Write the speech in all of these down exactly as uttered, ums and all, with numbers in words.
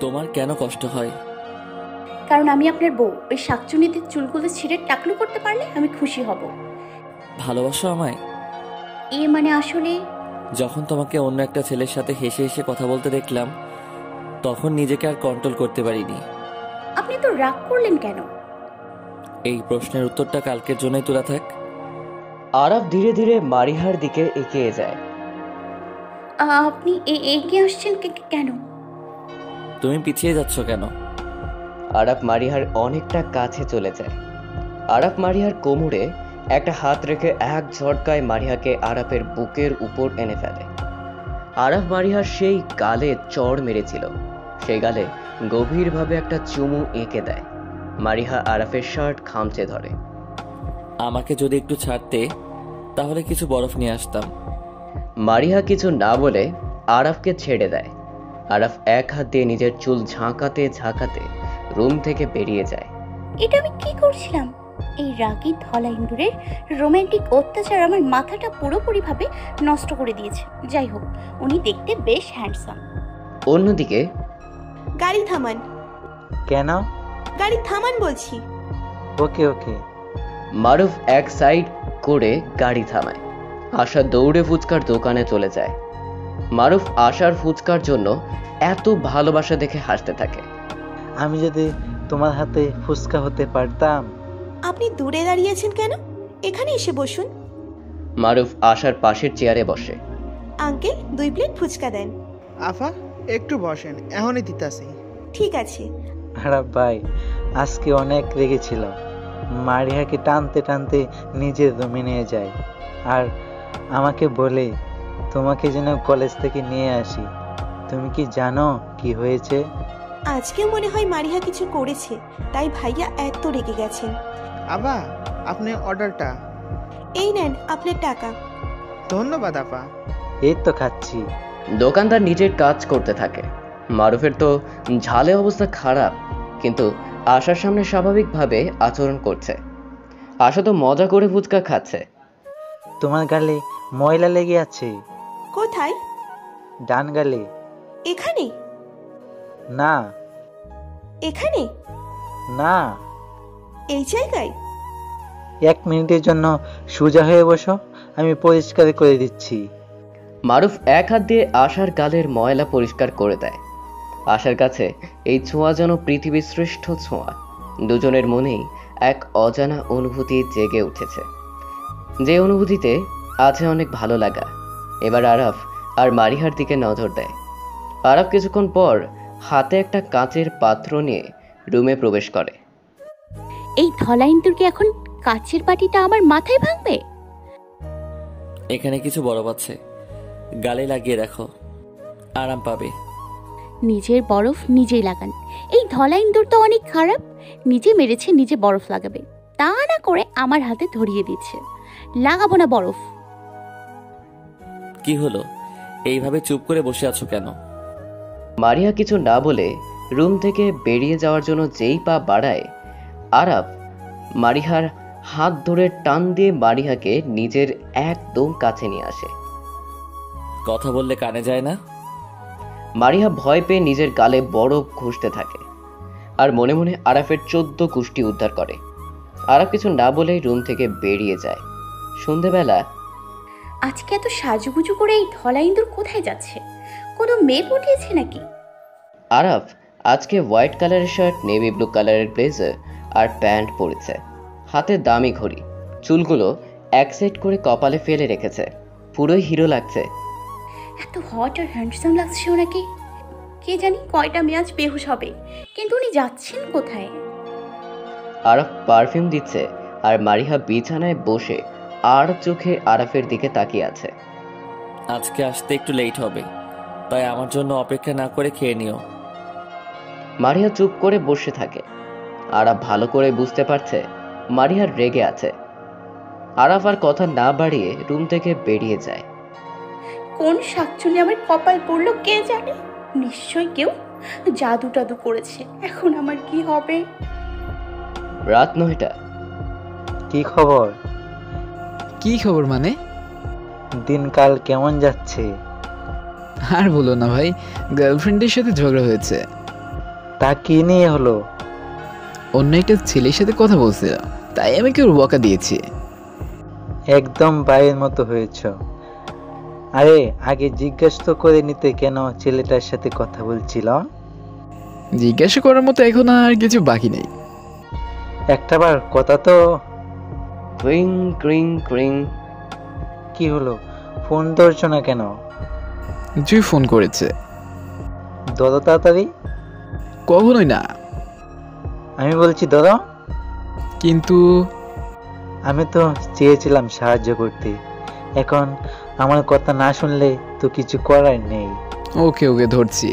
তোমার কেন কষ্ট হয়? কারণ আমি আপনার বউ। ওই শাকচুনিতে চুলগুলো ছিঁড়ে টাকলু করতে পারলে আমি খুশি হব। ভালোবাসো আমায়? এ মানে আসলে যখন তোমাকে অন্য একটা ছেলের সাথে হেসে হেসে কথা বলতে দেখলাম, তখন নিজেকে আর কন্ট্রোল করতে পারিনি। আপনি তো রাগ করলেন কেন? এই প্রশ্নের উত্তরটা কালকের জন্যই তোলা থাক। আরাফ ধীরে ধীরে মারিহার দিকে এগিয়ে যায়। আপনি এগিয়ে আসছেন কেন? তুমি পিছিয়ে যাচ্ছ কেন? আরাফ মারিহার অনেকটা কাছে চলে যায়। আরাফ মারিহার কোমরে একটা হাত রেখে এক ঝটকায় মারিহাকে আরাফের বুকের উপর এনে ফেলে। আরাফ মারিহার সেই গালে চড় মেরেছিল, সেই গালে গভীরভাবে একটা চুমু এঁকে দেয়। মারিহা আরাফের শার্ট খামচে ধরে। আমাকে যদি একটু ছাড়তে, তাহলে কিছু বরফ নিয়ে আসতাম। মারিহা কিছু না বলে আরাফকে ছেড়ে দেয়। আরাফ এক হাত দিয়ে নিজের চুল ঝাঁকাতে ঝাঁকাতে রুম থেকে বেরিয়ে যায়। এটা আমি কি করছিলাম? এই রাগী ধলা ইন্দুরের রোমান্টিক অত্যাচার আমার মাথাটা পুরোপুরিভাবে নষ্ট করে দিয়েছে। যাই হোক, উনি দেখতে বেশ হ্যান্ডসাম। অন্যদিকে, গাড়ি থামান। কেন? গাড়ি থামান বলছি। ওকে ওকে। মারুফ এক সাইড করে গাড়ি থামায়। আশা দৌড়ে ফুচকার দোকানে চলে যায়। মারুফ আশার ফুচকার জন্য এত ভালোবাসা দেখে হাসতে থাকে। আমি যদি তোমার হাতে ফুচকা হতে পারতাম। আপনি দূরে দাঁড়িয়েছেন কেন? এখানে এসে বসুন। মারুফ আশার পাশের চেয়ারে বসে। আঙ্কেল, দুই প্লেট ফুচকা দেন। আফা একটু বসেন, এখনই দিতাছি। ঠিক আছে। আরে ভাই, আজকে অনেক রেগেছিল। মারিহাকে টানতে টানতে নিজের রুমে নিয়ে যায় আর আমাকে বলে তোমাকে যেন কলেজ থেকে নিয়ে আসি। তুমি কি জানো কি হয়েছে? আজকেও মনে হয় মারিহা কিছু করেছে, তাই ভাইয়া এত রেগে গেছেন। আবা, আপনি অর্ডারটা। এই নেন আপনার টাকা। ধন্যবাদ আপা। এই তো খাচ্ছি। দোকানদার নিজের কাজ করতে থাকে। মারুফের তো ঝালে অবস্থা খারাপ, কিন্তু আশার সামনে স্বাভাবিকভাবে আচরণ করছে। আশা তো মজা করে ফুচকা খাচ্ছে। তোমার গালে ময়লা লেগে আছে। কোথায়? ডান গালে। এখানে? না। এখানে? না। এই জায়গায়? এক মিনিটের জন্য সোজা হয়ে বসো, আমি পরিষ্কার করে দিচ্ছি। মারুফ এক হাত দিয়ে আশার গালের ময়লা পরিষ্কার করে দেয়। আশার কাছে এই ছোঁয়া যেন পৃথিবীর শ্রেষ্ঠ ছোঁয়া। দুজনের মনেই এক অজানা অনুভূতি জেগে উঠেছে, যে অনুভূতিতে আছে অনেক ভালো লাগা। এবার আরাফ আর মারিহার দিকে নজর দেয়। আরাফ কিছুক্ষণ পর হাতে একটা কাচের পাত্র নিয়ে রুমে প্রবেশ করে। এই ধলা ইন্দুর কি এখন কাচের বাটিটা আমার মাথায় ভাঙবে? এখানে কিছু বরফ আছে, গালে লাগিয়ে দেখো, আরাম পাবে। নিজের বরফ নিজেই লাগান। এই ধলা ইন্দুর তো অনেক খারাপ। নিজে মেরেছে, নিজে বরফ লাগাবে, তা না করে আমার হাতে ধরিয়ে দিচ্ছে। লাগাবো না বরফ। কি হলো, এইভাবে চুপ করে বসে আছো কেন? মারিয়া কিছু না বলে রুম থেকে বেরিয়ে যাওয়ার জন্য যেই পা বাড়ায়, আরাফ মারিহার হাত ধরে টান দিয়ে মারিহাকে নিজের একদম কাছে নিয়ে আসে। কথা বললে কানে যায় না? মারিহা ভয় পেয়ে নিজের গালে বরফ ঘষতে থাকে আর মনে মনে আরাফের চোদ্দ কুষ্টি উদ্ধার করে। আরাফ কিছু না বলেই রুম থেকে বেরিয়ে যায়। সন্ধেবেলা, আজকে এত সাজুগুজু করে এই ধলা ইন্দুর কোথায় যাচ্ছে? কোনো মেয়ে পটিয়েছে নাকি? আরাফ আজকে হোয়াইট কালারের শার্ট, নেভি ব্লু কালারের ব্লেজার আর প্যান্ট পরেছে। হাতে দামি ঘড়ি, চুলগুলো এক সেট করে কপালে ফেলে রেখেছে। পুরোই হিরো লাগছে। এত হট আর হ্যান্ডসাম লাগছে ওনাকে। কে জানি কয়টা মেয়াজ বেহুশ হবে। কিন্তু উনি যাচ্ছেন কোথায়? আরাফ পারফিউম দিচ্ছে আর মারিহা বিছানায় বসে আর চোখে আরাফের দিকে তাকিয়ে আছে। আজকে আসতে একটু লেট হবে, তাই আমার জন্য অপেক্ষা না করে খেয়ে নিও। মারিহা চুপ করে বসে থাকে। আরাফ ভালো করে বুঝতে পারছে মারিহা রেগে আছে। আরাফ আর কথা না বাড়িয়ে রুম থেকে বেরিয়ে যায়। কোন শাকচুনি আমার কপাল পড়লো কে জানে। নিশ্চয় কেউ জাদু টাদু করেছে। এখন আমার কি হবে? রাত নয়টা। কি খবর? কি খবর মানে? দিনকাল কেমন যাচ্ছে? আর বলো না ভাই, গার্লফ্রেন্ডের সাথে ঝগড়া হয়েছে। তা কি নিয়ে হলো? অন্য একটা ছেলের সাথে কথা বলছিল, তাই আমি কেউ বকা দিয়েছি। একদম বাইরের মতো হয়েছ। আরে আগে জিজ্ঞাসা তো করে নিতে কেন ছেলেটার সাথে কথা বলছিল। জিজ্ঞাসা করার মতো এখন আর কিছু বাকি নেই। একটাবার কথা তো। ক্রিং ক্রিং ক্রিং। কি হলো, ফোন ধরছ না কেন? জুই ফোন করেছে। ধরো তাড়াতাড়ি। কখনোই না। আমি বলছি ধরো। কিন্তু আমি তো চেয়েছিলাম সাহায্য করতে, এখন আমার কথা না শুনলে তো কিছু করার নেই। ওকে ওকে ধরছি।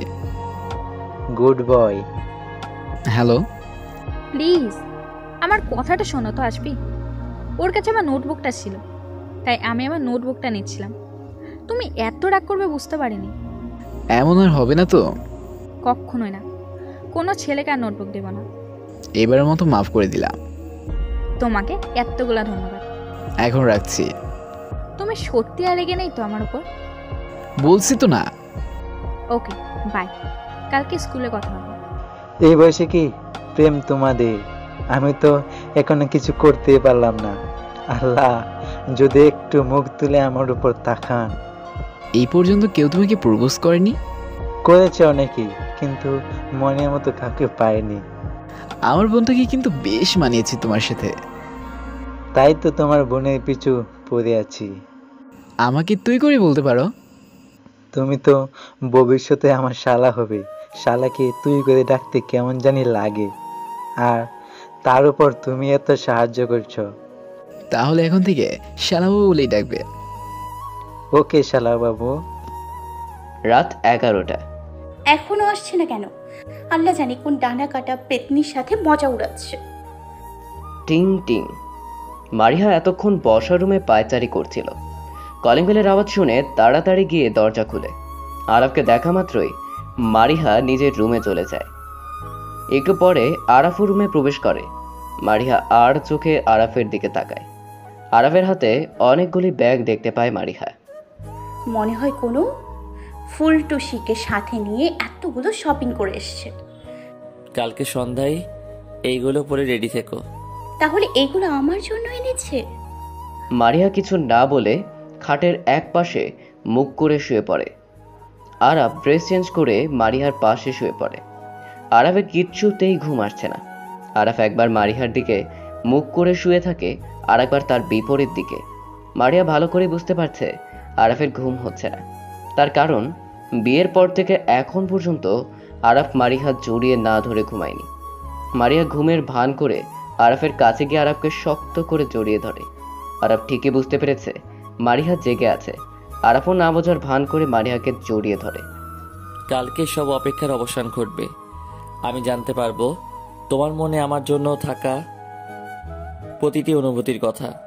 Good boy. হ্যালো। প্লিজ আমার কথাটা শোনো তো আসবি। ওর কাছে আমার নোটবুকটা ছিল, তাই আমি আমার নোটবুকটা নিচ্ছিলাম। তুমি এত রাগ করবে বুঝতে পারিনি। এমন আর হবে না তো? কখনোই না, কোনো ছেলেকে আর নোটবুক দেব না। এবারের মতো মাফ করে দিলাম। তোমাকে এতগুলা ধন্যবাদ। এখন রাখছি। তুমি সত্যি আর রেগে নেই তো আমার উপর? বলছি তো না। ওকে বাই, কালকে স্কুলে কথা হবে। এই বয়সে কি প্রেম তোমাদের? আমি তো এখনো কিছু করতে পারলাম না। আল্লাহ যদি একটু মুখ তুলে আমার উপর তাকান। এই পর্যন্ত কেউ তোমাকে প্রপোজ করেনি? করেছে অনেকেই, কিন্তু মনের মতো কাউকে পায়নি। আমার বোনটাকে কিন্তু বেশ মানিয়েছে তোমার সাথে। তাই তো তোমার বোনের পিছু পড়ে আছি। আমাকে তুই করে বলতে পারো। তুমি তো ভবিষ্যতে আমার শালা হবে। শালাকে তুই করে ডাকতে কেমন জানি লাগে, আর তার উপর তুমি এত সাহায্য করছো। তাহলে এখন থেকে শালাবু বলেই ডাকবে। ওকে শালা বাবু। রাত এগারোটা। এখনো আসছে না কেন? আল্লাহ জানি কোন ডানা কাটা পেতনির সাথে মজা উড়াচ্ছে। টিং টিং। মারিহা এতক্ষণ বসার রুমে পায়চারি করছিল। কলিং বেলের আওয়াজ শুনে তাড়াতাড়ি গিয়ে দরজা খুলে আরাফকে দেখা মাত্রই মারিহা নিজের রুমে চলে যায়। একটু পরে আরাফও রুমে প্রবেশ করে। মারিহা আর চোখে আরাফের দিকে তাকায়। আরাফের হাতে অনেকগুলি ব্যাগ দেখতে পায় মারিহা। মনে হয় কোনো ফুল টুসিকে সাথে নিয়ে এতগুলো শপিং করে এসছে। কালকে সন্ধ্যায় এইগুলো পরে রেডি থেকো। তাহলে এগুলো আমার জন্য এনেছে? মারিহা কিছু না বলে খাটের এক পাশে মুখ করে শুয়ে পড়ে। আরাফ ড্রেস চেঞ্জ করে মারিহার পাশে শুয়ে পড়ে। আরাফের কিচ্ছুতেই ঘুম আসছে না। আরাফ একবার মারিহার দিকে মুখ করে শুয়ে থাকে, আর একবার তার বিপরীত দিকে। মারিয়া ভালো করে বুঝতে পারছে আরাফের ঘুম হচ্ছে না। তার কারণ বিয়ের পর থেকে এখন পর্যন্ত আরাফ মারিহা জড়িয়ে না ধরে ঘুমায়নি। মারিয়া ঘুমের ভান করে আরাফের কাছে গিয়ে আরাফকে শক্ত করে জড়িয়ে ধরে। আরাফ ঠিকই বুঝতে পেরেছে মারিহা জেগে আছে। আরাফও না বোঝার ভান করে মারিহাকে জড়িয়ে ধরে। কালকে সব অপেক্ষার অবসান ঘটবে। আমি জানতে পারবো তোমার মনে আমার জন্য থাকা প্রতিটি অনুভূতির কথা।